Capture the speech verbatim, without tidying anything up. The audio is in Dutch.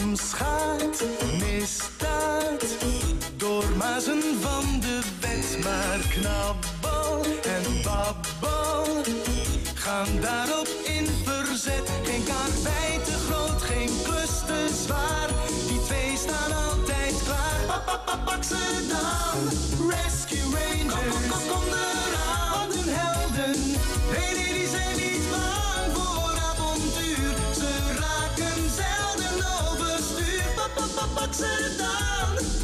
Soms gaat misdaad door mazen van de wet, maar knabbel en babbel gaan daarop in verzet. Geen karwei te groot, geen klus te zwaar, die twee staan altijd klaar. Pa, pa, pa, pak ze dan, Rescue Rangers. Kom, kom, kom eraan, wat een helden. Nee, nee, die zijn niet bang voor avontuur. Ze raken zelden overstuur. Pa, pa, pa, pak ze dan.